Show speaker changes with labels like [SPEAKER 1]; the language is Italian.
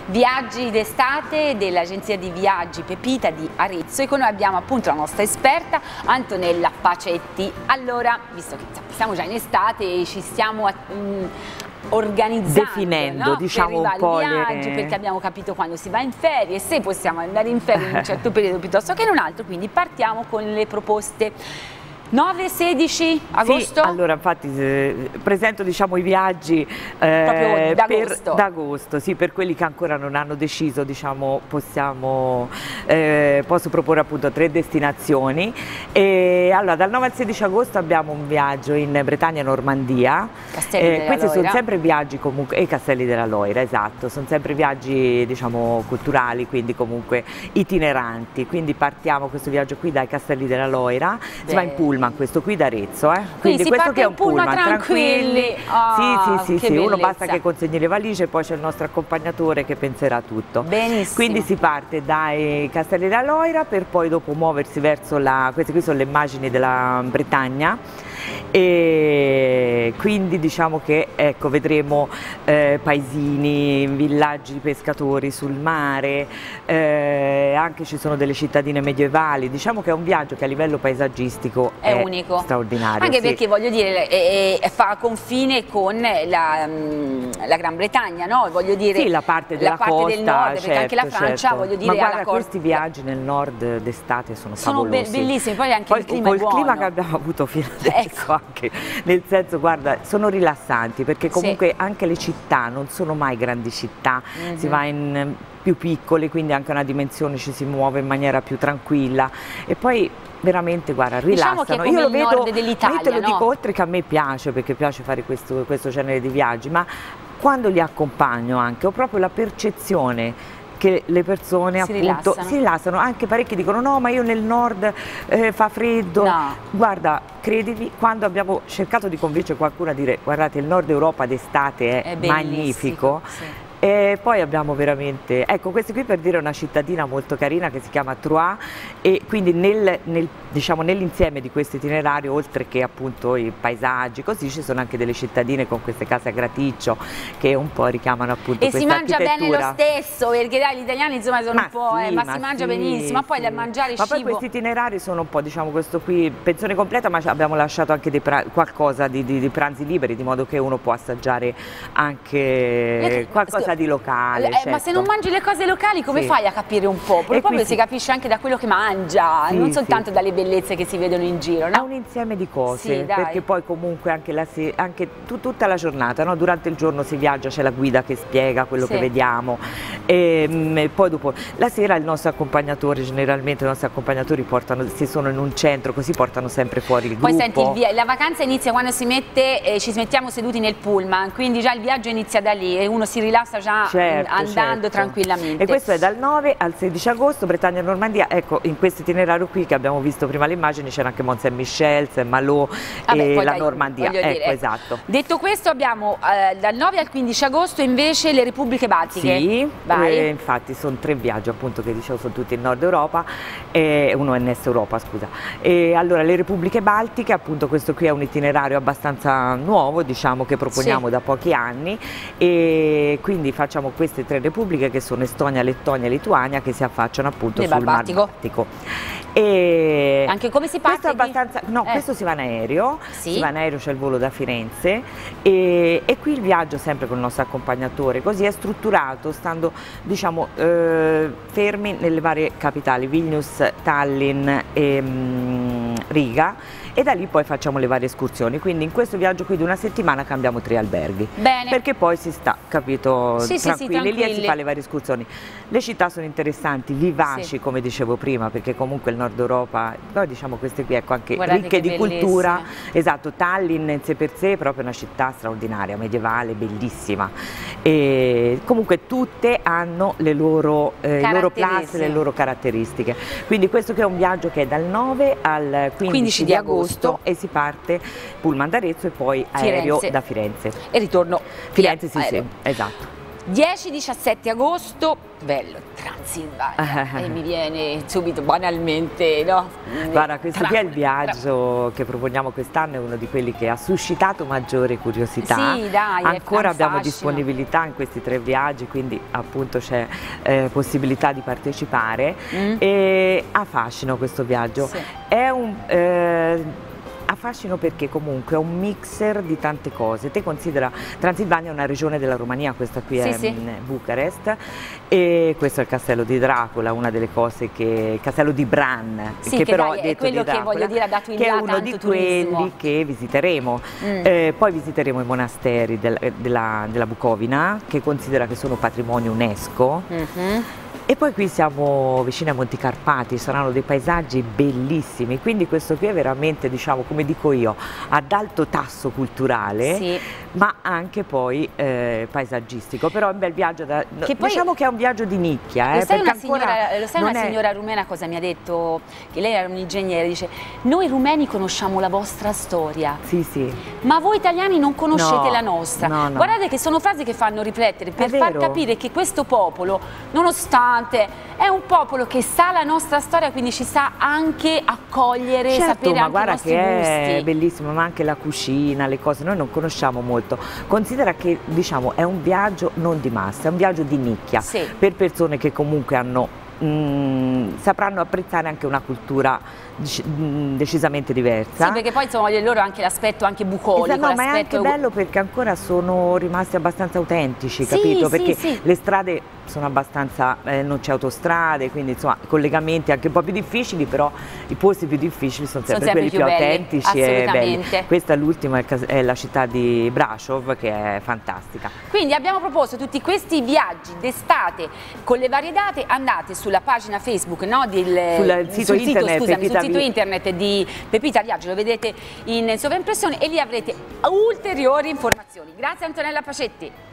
[SPEAKER 1] viaggi d'estate dell'agenzia di viaggi Pepita di Arezzo, e con noi abbiamo appunto la nostra esperta Antonella Pacetti. Allora, visto che siamo già in estate e ci stiamo organizzando,
[SPEAKER 2] definendo,
[SPEAKER 1] no?
[SPEAKER 2] diciamo,
[SPEAKER 1] un
[SPEAKER 2] po'
[SPEAKER 1] viaggio, perché abbiamo capito quando si va in ferie, se possiamo andare in ferie in un certo periodo piuttosto che in un altro, quindi partiamo con le proposte. 9-16 agosto?
[SPEAKER 2] Sì, allora infatti presento, diciamo, i viaggi
[SPEAKER 1] proprio
[SPEAKER 2] d'agosto, sì, per quelli che ancora non hanno deciso, diciamo, posso proporre appunto 3 destinazioni. E allora dal 9 al 16 agosto abbiamo un viaggio in Bretagna e Normandia.
[SPEAKER 1] Castelli della
[SPEAKER 2] questi
[SPEAKER 1] Loira.
[SPEAKER 2] sono sempre viaggi comunque, e Castelli della Loira, esatto, sono sempre viaggi, diciamo, culturali, quindi comunque itineranti. Quindi partiamo questo viaggio qui dai Castelli della Loira, si va in pullman, questo qui da Arezzo, quindi questo qui è un pullman tranquilli.
[SPEAKER 1] Oh,
[SPEAKER 2] sì, uno basta che consegni le valigie e poi c'è il nostro accompagnatore che penserà a tutto.
[SPEAKER 1] Benissimo.
[SPEAKER 2] Quindi si parte dai Castelli della Loira per poi dopo muoversi verso queste qui sono le immagini della Bretagna, e quindi diciamo che, ecco, vedremo paesini, villaggi di pescatori sul mare, anche ci sono delle cittadine medievali. Diciamo che è un viaggio che a livello paesaggistico è unico, straordinario,
[SPEAKER 1] anche
[SPEAKER 2] sì.
[SPEAKER 1] Perché voglio dire fa confine con la Gran Bretagna, no? Voglio dire,
[SPEAKER 2] sì, la parte della costa,
[SPEAKER 1] del nord, perché anche la Francia,
[SPEAKER 2] certo.
[SPEAKER 1] voglio dire,
[SPEAKER 2] ma guarda,
[SPEAKER 1] alla
[SPEAKER 2] questi viaggi nel nord d'estate sono favolosi,
[SPEAKER 1] bellissimi, poi anche il clima è buono.
[SPEAKER 2] Col clima che abbiamo avuto fino adesso, anche nel senso, guarda, sono rilassanti, perché comunque anche le città non sono mai grandi città, si va in più piccole, quindi anche una dimensione, ci si muove in maniera più tranquilla, e poi veramente, guarda, rilassano.
[SPEAKER 1] Diciamo che
[SPEAKER 2] io lo
[SPEAKER 1] il
[SPEAKER 2] vedo,
[SPEAKER 1] nord dell'Italia,
[SPEAKER 2] io te lo
[SPEAKER 1] no?
[SPEAKER 2] dico, oltre che a me piace, perché piace fare questo genere di viaggi, ma quando li accompagno anche ho proprio la percezione che le persone appunto si rilassano. Anche parecchi dicono: no, ma io nel nord fa freddo.
[SPEAKER 1] No.
[SPEAKER 2] Guarda, credimi, quando abbiamo cercato di convincere qualcuno a dire: guardate, il nord Europa d'estate è magnifico,
[SPEAKER 1] sì.
[SPEAKER 2] E poi abbiamo veramente, ecco, questa qui per dire una cittadina molto carina che si chiama Troyes, e quindi diciamo, nell'insieme di questo itinerario, oltre che appunto i paesaggi, così ci sono anche delle cittadine con queste case a graticcio che un po' richiamano appunto questa architettura.
[SPEAKER 1] E si mangia bene lo stesso, perché dai, gli italiani insomma sono un po', ma si mangia benissimo, ma poi da mangiare cibo.
[SPEAKER 2] Ma poi questi itinerari sono un po', diciamo, questo qui pensione completa, ma abbiamo lasciato anche qualcosa di pranzi liberi, di modo che uno può assaggiare anche qualcosa di locale.
[SPEAKER 1] Ma se non mangi le cose locali, come fai a capire un po'? Perché proprio si capisce anche da quello che mangia, non soltanto dalle bellezze che si vedono in giro, no?
[SPEAKER 2] È un insieme di cose, perché poi comunque anche tutta la giornata, no? Durante il giorno si viaggia, c'è la guida che spiega quello che vediamo, e poi dopo la sera il nostro accompagnatore, generalmente i nostri accompagnatori se sono in un centro, così portano sempre fuori il gruppo.
[SPEAKER 1] Poi senti, la vacanza inizia quando ci mettiamo seduti nel pullman, quindi già il viaggio inizia da lì e uno si rilassa già andando tranquillamente.
[SPEAKER 2] E questo è dal 9 al 16 agosto, Bretagna e Normandia. Ecco, in questo itinerario qui che abbiamo visto prima le immagini c'era anche Mont Saint-Michel, Saint-Malo e la Normandia. Ecco, esatto.
[SPEAKER 1] Detto questo, abbiamo dal 9 al 15 agosto invece le Repubbliche Baltiche.
[SPEAKER 2] Sì, infatti sono 3 viaggi, appunto, che dicevo, sono tutti in Nord Europa, uno è in Est Europa, scusa. E allora le Repubbliche Baltiche, appunto, questo qui è un itinerario abbastanza nuovo, diciamo, che proponiamo da pochi anni, e quindi facciamo queste 3 repubbliche che sono Estonia, Lettonia e Lituania, che si affacciano appunto sul Mar Baltico. E
[SPEAKER 1] anche come si parte?
[SPEAKER 2] Questo si va in aereo, c'è il volo da Firenze, e qui il viaggio sempre con il nostro accompagnatore, così è strutturato, stando, diciamo, fermi nelle varie capitali, Vilnius, Tallinn e Riga, e da lì poi facciamo le varie escursioni. Quindi in questo viaggio qui di una settimana cambiamo 3 alberghi.
[SPEAKER 1] Bene.
[SPEAKER 2] Perché poi si sta, capito, tranquilli lì e si fa le varie escursioni. Le città sono interessanti, vivaci, come dicevo prima, perché comunque il Nord Europa, poi diciamo queste qui, ecco, anche ricche di cultura. Esatto, Tallinn in sé per sé è proprio una città straordinaria, medievale, bellissima. E comunque tutte hanno le loro plus, le loro caratteristiche. Quindi questo qui è un viaggio che è dal 9 al 15 di agosto e si parte pullman da Arezzo e poi aereo da Firenze.
[SPEAKER 1] E ritorno
[SPEAKER 2] Firenze, sì, esatto.
[SPEAKER 1] 10-17 agosto, bello, Transilvania, e mi viene subito banalmente, no?
[SPEAKER 2] Guarda, questo qui è il viaggio che proponiamo quest'anno, è uno di quelli che ha suscitato maggiore curiosità.
[SPEAKER 1] Sì, dai,
[SPEAKER 2] ancora abbiamo disponibilità in questi 3 viaggi, quindi appunto c'è possibilità di partecipare e affascino questo viaggio. Sì. È un affascino perché comunque è un mixer di tante cose. Te considera, Transilvania è una regione della Romania, questa qui è Bucarest, e questo è il castello di Dracula, una delle cose che, castello di Bran,
[SPEAKER 1] sì,
[SPEAKER 2] che
[SPEAKER 1] però
[SPEAKER 2] dai,
[SPEAKER 1] è quello che voglio dire ha dato in
[SPEAKER 2] che
[SPEAKER 1] là
[SPEAKER 2] è uno di
[SPEAKER 1] turismo.
[SPEAKER 2] quelli che visiteremo. Poi visiteremo i monasteri della Bucovina, che considera che sono patrimonio UNESCO. E poi qui siamo vicini a Monti Carpati, saranno dei paesaggi bellissimi, quindi questo qui è veramente, diciamo, come dico io, ad alto tasso culturale, ma anche poi paesaggistico, però è un bel viaggio, diciamo che è un viaggio di nicchia.
[SPEAKER 1] Lo sai una signora rumena cosa mi ha detto? Che lei era un ingegnere, dice: noi rumeni conosciamo la vostra storia, ma voi italiani non conoscete la nostra. Guardate che sono frasi che fanno riflettere, per far capire che questo popolo, nonostante è un popolo che sa la nostra storia, quindi ci sa anche accogliere, sapere anche i nostri gusti.
[SPEAKER 2] È bellissimo, ma anche la cucina, le cose, noi non conosciamo molto. Considera che, diciamo, è un viaggio non di massa, è un viaggio di nicchia, per persone che comunque sapranno apprezzare anche una cultura decisamente diversa.
[SPEAKER 1] Sì, perché poi insomma loro anche l'aspetto anche bucolico.
[SPEAKER 2] No, ma è anche bello perché ancora sono rimasti abbastanza autentici, capito? Perché le strade sono abbastanza, non c'è autostrade, quindi insomma collegamenti anche un po' più difficili, però i posti più difficili sono sempre quelli più autentici e belli. Questa è l'ultima, è la città di Brasov, che è fantastica.
[SPEAKER 1] Quindi abbiamo proposto tutti questi viaggi d'estate con le varie date. Andate sulla pagina Facebook, no,
[SPEAKER 2] sul sito
[SPEAKER 1] internet di Pepita Viaggio, lo vedete in sovraimpressione e lì avrete ulteriori informazioni. Grazie Antonella Pacetti.